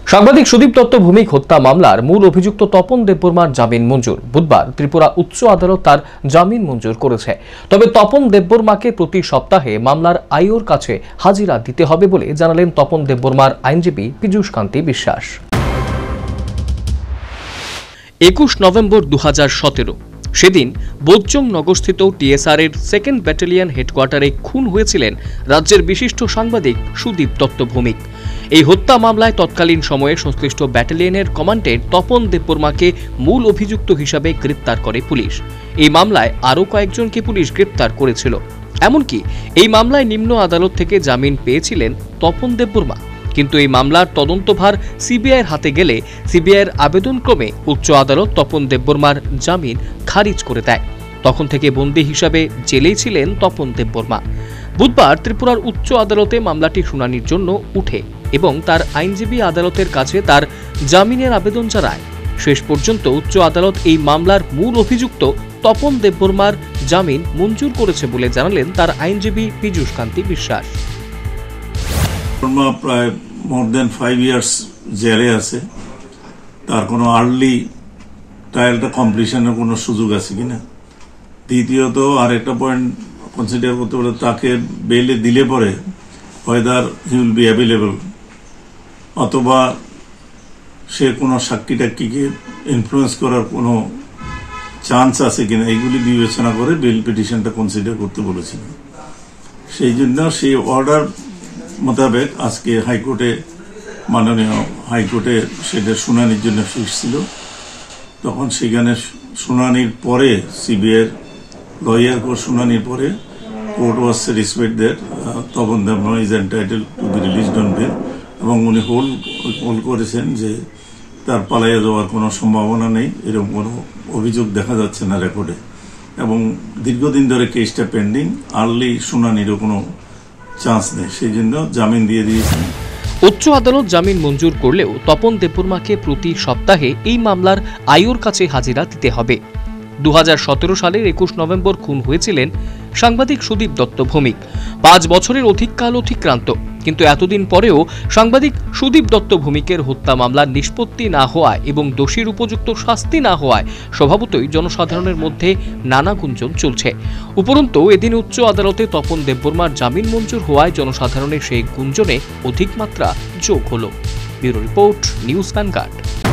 সাংবাদিক সুদীপ দত্ত ভৌমিক হত্যা মামলার মূল অভিযুক্ত তপন দেববর্মার জামিন মঞ্জুর। বুধবার ত্রিপুরা উচ্চ আদালত তার জামিন মঞ্জুর করেছে। তবে তপন দেববর্মাকে প্রতি সপ্তাহে মামলার আইওর কাছে হাজিরা দিতে হবে বলে জানালেন তপন দেববর্মার আইনজীবী পীযূষ কান্তি বিশ্বাস। 21 নভেম্বর 2017 সেদিন বোধজং নগরস্থিত টিএসআর এর 2nd ব্যাটালিয়ন হেডকোয়ার্টারে খুন হয়েছিলেন রাজ্যের বিশিষ্ট সাংবাদিক সুদীপ দত্ত ভৌমিক। এই হত্যা মামলায় তৎকালীন সময়ে সংশ্লিষ্ট ব্যাটালিয়নের কমান্ডেন্ট তপন দেববর্মাকে মূল অভিযুক্ত হিসাবে গ্রেপ্তার করে পুলিশ। এই মামলায় আরও কয়েকজনকে পুলিশ গ্রেপ্তার করেছিল। এমনকি এই মামলায় নিম্ন আদালত থেকে জামিন পেয়েছিলেন তপন দেববর্মা। কিন্তু এই মামলার তদন্তভার সিবিআইয়ের হাতে গেলে সিবিআইয়ের আবেদনক্রমে উচ্চ আদালত তপন দেববর্মার জামিন খারিজ করে দেয়। তখন থেকে বন্দী হিসাবে জেলেই ছিলেন তপন দেববর্মা। বুধবার ত্রিপুরার উচ্চ আদালতে মামলাটি শুনানির জন্য উঠে এবং তার আইনজীবী আদালতের কাছে তার জামিনের আবেদন জানায়। শেষ পর্যন্ত উচ্চ আদালত এই মামলার মূল অভিযুক্ত তপন দেববর্মার জামিন মঞ্জুর করেছে বলে জানালেন তার আইনজীবী পীযূষ কান্তি বিশ্বাস। প্রায় মোর দেন 5 ইয়ার্স জেলে আছে, তার কোনো আর্লি ট্রায়ালটা কমপ্লিশনের কোনো সুযোগ আছে কিনা। দ্বিতীয়ত আরেকটা পয়েন্ট কনসিডার করতে পারে, তাকে বেলে দিলে পরে whether he will be available, অথবা সে কোনো সাক্ষী টাক্ষীকে ইনফ্লুয়েন্স করার কোনো চান্স আছে কিনা, এইগুলি বিবেচনা করে বেল পিটিশনটা কনসিডার করতে বলেছিল। সেই জন্য সেই অর্ডার মোতাবেক আজকে হাইকোর্টে, মাননীয় হাইকোর্টে সেটা শুনানির জন্য ফিক্স ছিল। তখন সেখানে শুনানির পরে সিবিআইয়ের লয়ার কোর্ট শুনানির পরে court was satisfied that Tapan Debbarma is entitled to be released on bail, এবং উনি হোল্ড করেছেন যে তার পালাইয়া যাওয়ার কোনো সম্ভাবনা নেই, এরকম কোনো অভিযোগ দেখা যাচ্ছে না রেকর্ডে, এবং দীর্ঘদিন ধরে কেসটা পেন্ডিং, আর্লি শুনানিরও কোনো চান্স নেই, সেই জন্য জামিন দিয়ে দিয়েছেন। উচ্চ আদালত জামিন মঞ্জুর করলেও তপন দেববর্মাকে প্রতি সপ্তাহে এই মামলার আইওর কাছে হাজিরা দিতে হবে। 2017 সালের 21 নভেম্বর খুন হয়েছিলেন সাংবাদিক সুদীপ দত্ত ভৌমিক। 5 বছরের অধিককাল অতিক্রান্ত, কিন্তু এতদিন পরেও সাংবাদিক সুদীপ দত্ত ভৌমিকের হত্যা মামলার নিষ্পত্তি না হওয়ায় এবং দোষীর উপযুক্ত শাস্তি না হওয়ায় স্বভাবতই জনসাধারণের মধ্যে নানা গুঞ্জন চলছে। উপরন্তু এদিন উচ্চ আদালতে তপন দেববর্মার জামিন মঞ্জুর হওয়ায় জনসাধারণের সেই গুঞ্জনে অধিক মাত্রা যোগ হল। Bureau report, news vanguard.